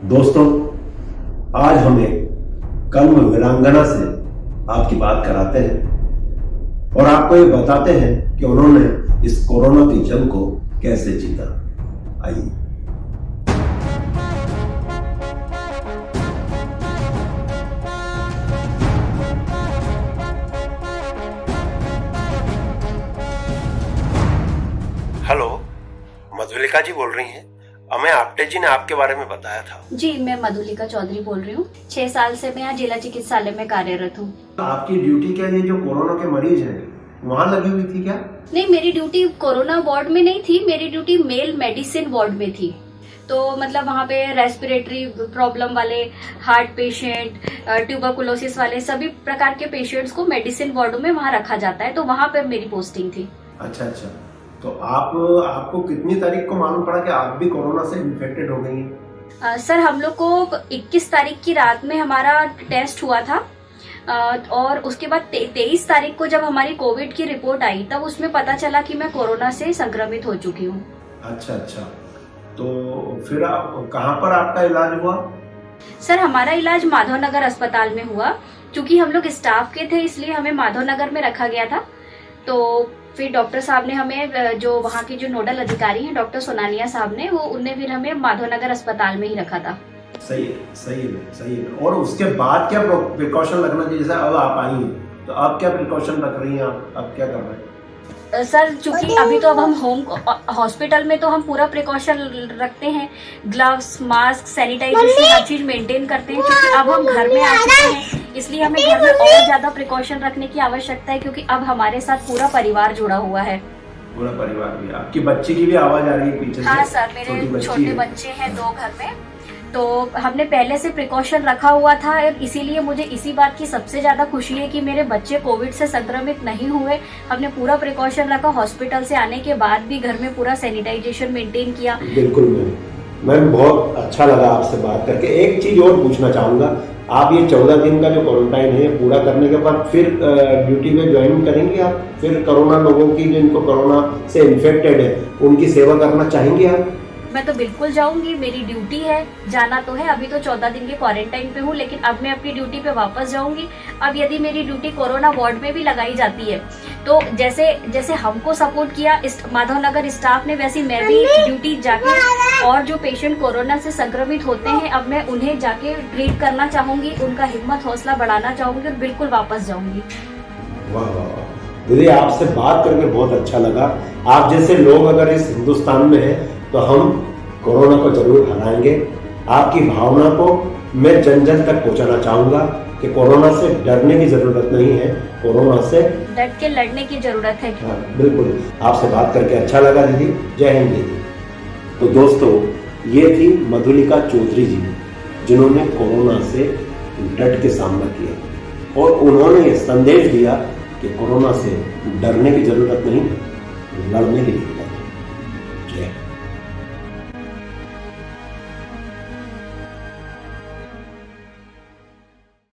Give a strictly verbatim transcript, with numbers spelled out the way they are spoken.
दोस्तों, आज हम एक कर्म वीरांगना से आपकी बात कराते हैं और आपको ये बताते हैं कि उन्होंने इस कोरोना की जंग को कैसे जीता। आइए। हेलो, मधुलिका जी बोल रही हैं? हमें आप्टे जी ने आपके बारे में बताया था। जी, मैं मधुलिका चौधरी बोल रही हूँ। छह साल से मैं यहाँ जिला चिकित्सालय में कार्यरत हूँ। आपकी ड्यूटी क्या, ये जो कोरोना के मरीज हैं वहाँ लगी हुई थी क्या? नहीं, मेरी ड्यूटी कोरोना वार्ड में नहीं थी, मेरी ड्यूटी मेल मेडिसिन वार्ड में थी। तो मतलब वहाँ पे रेस्पिरेटरी प्रॉब्लम वाले, हार्ट पेशेंट, ट्यूबरकुलोसिस वाले सभी प्रकार के पेशेंट्स को मेडिसिन वार्ड में वहाँ रखा जाता है, तो वहाँ पर मेरी पोस्टिंग थी। अच्छा अच्छा, तो आप आपको कितनी तारीख को मालूम पड़ा कि आप भी कोरोना से इन्फेक्टेड हो गई हैं? सर, हम लोग को इक्कीस तारीख की रात में हमारा टेस्ट हुआ था आ, और उसके बाद ते, तेईस तारीख को जब हमारी कोविड की रिपोर्ट आई तब उसमें पता चला कि मैं कोरोना से संक्रमित हो चुकी हूँ। अच्छा अच्छा, तो फिर आप कहाँ पर आपका इलाज हुआ? सर, हमारा इलाज माधवनगर अस्पताल में हुआ। क्योंकि हम लोग स्टाफ के थे इसलिए हमें माधवनगर में रखा गया था। तो फिर डॉक्टर साहब ने हमें, जो वहाँ के जो नोडल अधिकारी हैं डॉक्टर सोनालिया साहब ने, वो उनने फिर हमें माधवनगर अस्पताल में ही रखा था। सही है, सही है, सही है। और उसके बाद क्या प्रिकॉशन लगना चाहिए? जैसे अब आप आई हैं तो अब क्या प्रिकॉशन रख रही हैं आप? अब क्या कर रहे हैं? सर, चूंकि अभी तो अब हम होम हॉस्पिटल में तो हम पूरा प्रिकॉशन रखते हैं, ग्लव्स, मास्क, सैनिटाइजेशन हर चीज मेंटेन करते हैं। क्योंकि अब हम घर में आ चुके हैं इसलिए हमें घर में और ज्यादा प्रिकॉशन रखने की आवश्यकता है, क्योंकि अब हमारे साथ पूरा परिवार जुड़ा हुआ है। पूरा परिवार भी? आपकी बच्ची की भी आवाज आ रही है पीछे से? हाँ सर, मेरे छोटे बच्चे हैं दो घर में, तो हमने पहले से प्रिकॉशन रखा हुआ था। इसीलिए मुझे इसी बात की सबसे ज्यादा खुशी है कि मेरे बच्चे कोविड से संक्रमित नहीं हुए। हमने पूरा प्रिकॉशन रखा, हॉस्पिटल से आने के बाद भी घर में पूरा सैनिटाइजेशन मेंटेन किया। बिल्कुल मैम, मैम बहुत अच्छा लगा आपसे बात करके। एक चीज और पूछना चाहूंगा, आप ये चौदह दिन का जो क्वारंटाइन है पूरा करने के बाद फिर ड्यूटी में ज्वाइन करेंगे आप? फिर कोरोना लोगों की, जिनको कोरोना से इन्फेक्टेड है, उनकी सेवा करना चाहेंगे आप? मैं तो बिल्कुल जाऊंगी, मेरी ड्यूटी है, जाना तो है। अभी तो चौदह दिन के क्वारंटाइन पे हूँ, लेकिन अब मैं अपनी ड्यूटी पे वापस जाऊंगी। अब यदि मेरी ड्यूटी कोरोना वार्ड में भी लगाई जाती है तो जैसे जैसे हमको सपोर्ट किया माधवनगर स्टाफ ने, वैसे मैं भी ड्यूटी जाके और जो पेशेंट कोरोना से संक्रमित होते हैं अब मैं उन्हें जाके ट्रीट करना चाहूंगी, उनका हिम्मत हौसला बढ़ाना चाहूंगी और बिल्कुल वापस जाऊंगी। वाह वाह दीदी, आपसे बात करके बहुत अच्छा लगा। आप जैसे लोग अगर इस हिंदुस्तान में है तो हम कोरोना को जरूर हराएंगे। आपकी भावना को मैं जन जन तक पहुंचाना चाहूंगा कि कोरोना से डरने की जरूरत नहीं है, कोरोना से डट के लड़ने की जरूरत है। हाँ, बिल्कुल। आपसे बात करके अच्छा लगा दीदी। जय हिंद दीदी। तो दोस्तों, ये थी मधुलिका चौधरी जी, जिन्होंने कोरोना से डट के सामना किया और उन्होंने ये संदेश दिया कि कोरोना से डरने की जरूरत नहीं, लड़ने की जरूरत है।